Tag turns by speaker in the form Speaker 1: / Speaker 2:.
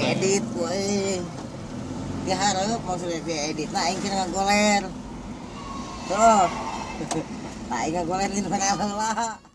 Speaker 1: diedit euy. Dihareup maksudnya diedit nah aing kira ngagoler. Tuh. Nah aing ngagoler di sana heula.